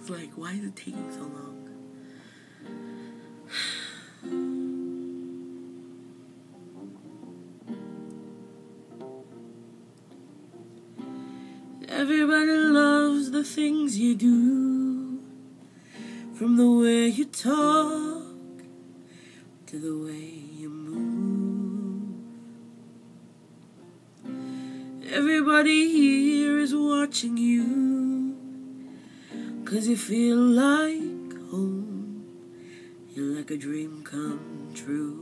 was like, why is it taking so long? Everybody loves the things you do, from the way you talk to the way you move. Everybody here is watching you, 'cause you feel like home. You're like a dream come true.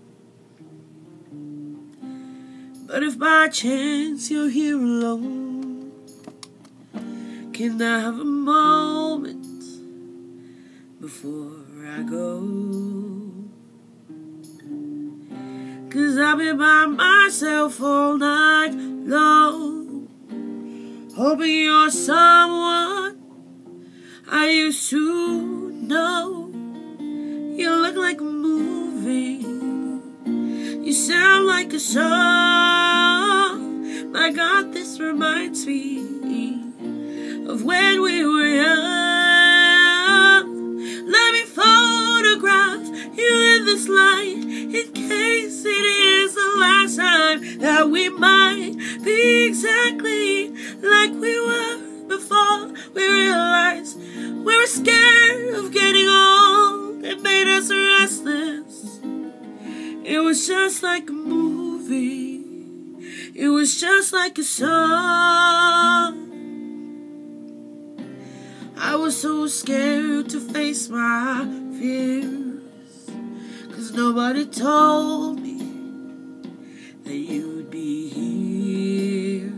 But if by chance you're here alone, can I have a moment before I go? 'Cause I'll be by myself all night long, hoping you're someone I used to know. You look like a movie, you sound like a song. My God, this reminds me of when we were young. Let me photograph you in this light, in case it is the last time that we might be exactly like we were before we realized we were scared of getting old. It made us restless. It was just like a movie, it was just like a song. I was so scared to face my fears, 'cause nobody told me that you'd be here.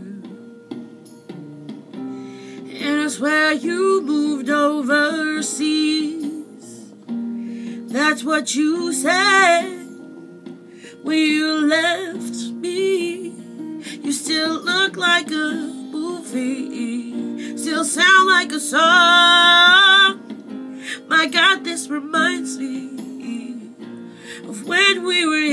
And I swear you moved overseas, that's what you said when you left me. You still look like a movie, still sound like a song. My God, this reminds me of when we were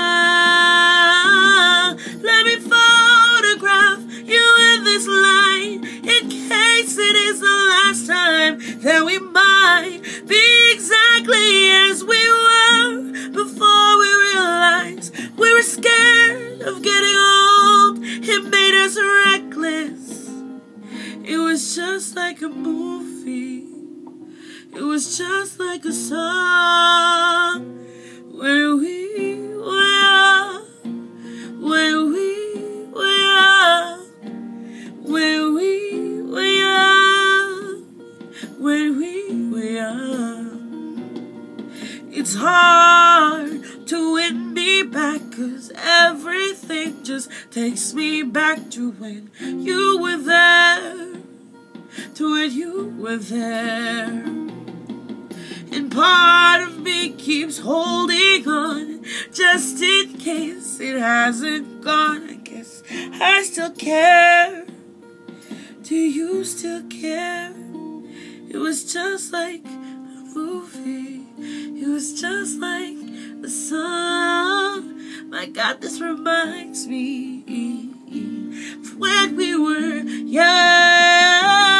young. Let me photograph you in this light, in case it is the last time that we might be exactly as we were before we realized we were scared of getting old. It made us reckless. It was just like a movie, it was just like a song. When we were young, when we were young, when we were young, when we were young. It's hard to win me back, 'cause everything just takes me back to when you were there, to when you were there. And part of me keeps holding on, just in case it hasn't gone. I guess I still care. Do you still care? It was just like a movie, it was just like a song. My God, this reminds me of when we were young.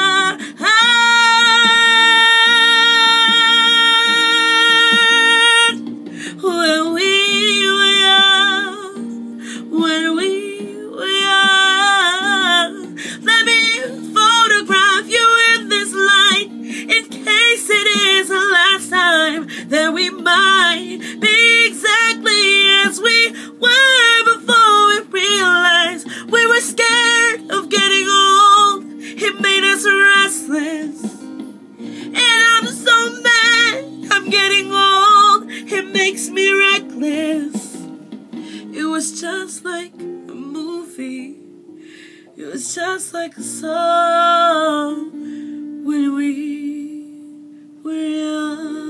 When we were young, when we were young. Let me photograph you in this light, in case it is the last time that we might be exactly as we were before we realized we were scared of getting old. It made us restless. And I'm so mad I'm getting old. It makes me reckless. It was just like a movie, it was just like a song when we were young.